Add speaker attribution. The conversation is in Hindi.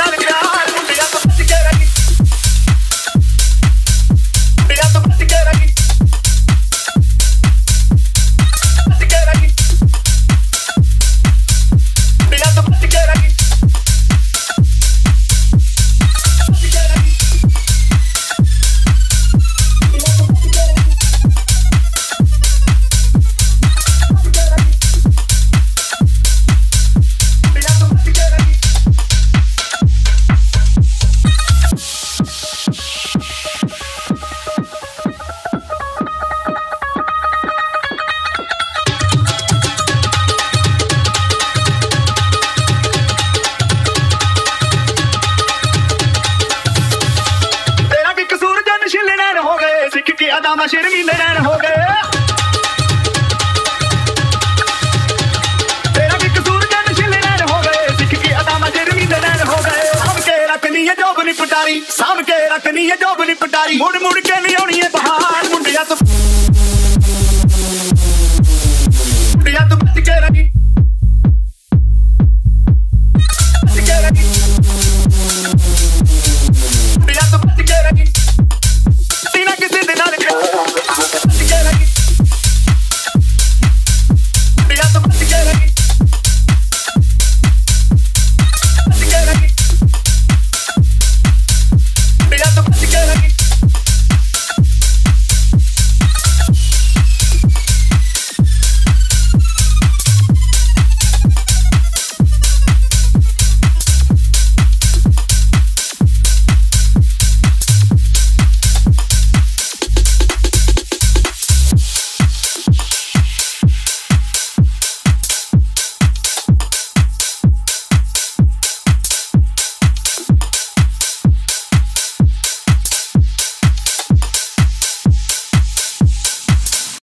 Speaker 1: शर्मीले नैन हो गए, तेरा भी कसूर जन शिले नैन हो गए, सिख की अदा में शर्मीले नैन हो गए। साम के रखनी है जोबनी पटारी, साम के रखनी है जोबनी पटारी, मुड़ मुड़ के नहीं आनी है बहार, मुंडिया तो बच के रही।